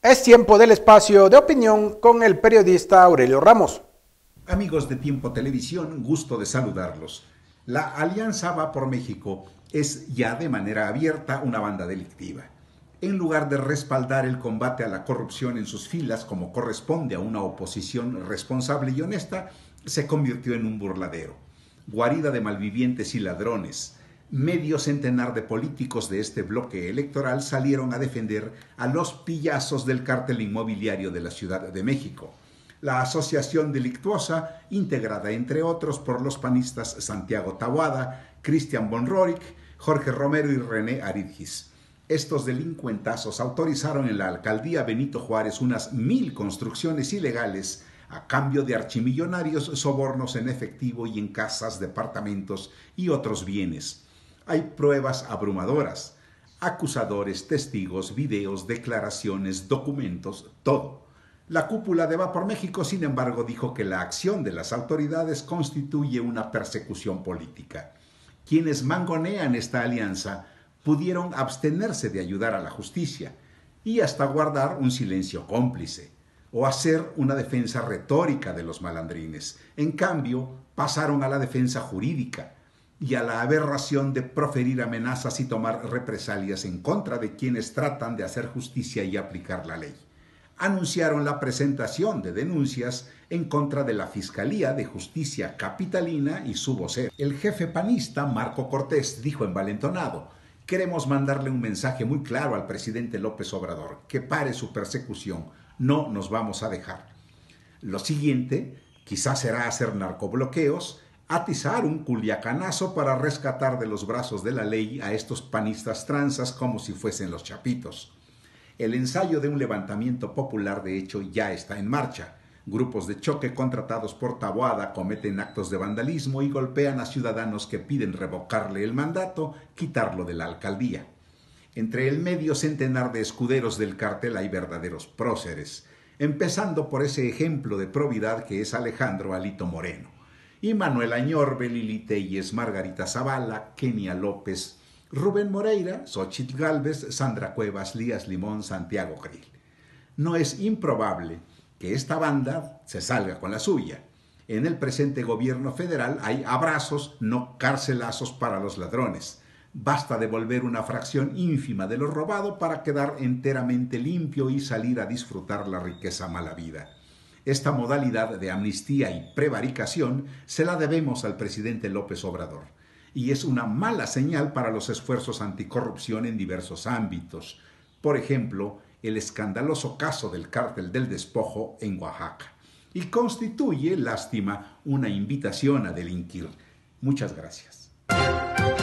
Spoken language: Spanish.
Es tiempo del espacio de opinión con el periodista Aurelio Ramos. Amigos de Tiempo Televisión, gusto de saludarlos. La Alianza Va por México es ya de manera abierta una banda delictiva. En lugar de respaldar el combate a la corrupción en sus filas como corresponde a una oposición responsable y honesta, se convirtió en un burladero. Guarida de malvivientes y ladrones. Medio centenar de políticos de este bloque electoral salieron a defender a los pillazos del cártel inmobiliario de la Ciudad de México. La asociación delictuosa, integrada entre otros por los panistas Santiago Taboada, Cristian von Rorik, Jorge Romero y René Aridgis. Estos delincuentazos autorizaron en la alcaldía Benito Juárez unas 1000 construcciones ilegales a cambio de archimillonarios sobornos en efectivo y en casas, departamentos y otros bienes. Hay pruebas abrumadoras, acusadores, testigos, videos, declaraciones, documentos, todo. La cúpula de Va por México, sin embargo, dijo que la acción de las autoridades constituye una persecución política. Quienes mangonean esta alianza pudieron abstenerse de ayudar a la justicia y hasta guardar un silencio cómplice o hacer una defensa retórica de los malandrines. En cambio, pasaron a la defensa jurídica y a la aberración de proferir amenazas y tomar represalias en contra de quienes tratan de hacer justicia y aplicar la ley. Anunciaron la presentación de denuncias en contra de la Fiscalía de Justicia Capitalina y su vocero. El jefe panista, Marco Cortés, dijo envalentonado: queremos mandarle un mensaje muy claro al presidente López Obrador, que pare su persecución, no nos vamos a dejar. Lo siguiente quizás será hacer narcobloqueos, atizar un culiacanazo para rescatar de los brazos de la ley a estos panistas tranzas como si fuesen los chapitos. El ensayo de un levantamiento popular, de hecho, ya está en marcha. Grupos de choque contratados por Taboada cometen actos de vandalismo y golpean a ciudadanos que piden revocarle el mandato, quitarlo de la alcaldía. Entre el medio centenar de escuderos del cártel hay verdaderos próceres, empezando por ese ejemplo de probidad que es Alejandro Alito Moreno, y Manuel Añorbe, Lili Telles, Margarita Zavala, Kenia López, Rubén Moreira, Xóchitl Gálvez, Sandra Cuevas, Lías Limón, Santiago Krill. No es improbable que esta banda se salga con la suya. En el presente gobierno federal hay abrazos, no carcelazos para los ladrones. Basta devolver una fracción ínfima de lo robado para quedar enteramente limpio y salir a disfrutar la riqueza mala vida. Esta modalidad de amnistía y prevaricación se la debemos al presidente López Obrador, y es una mala señal para los esfuerzos anticorrupción en diversos ámbitos. Por ejemplo, el escandaloso caso del cártel del despojo en Oaxaca, y constituye, lástima, una invitación a delinquir. Muchas gracias.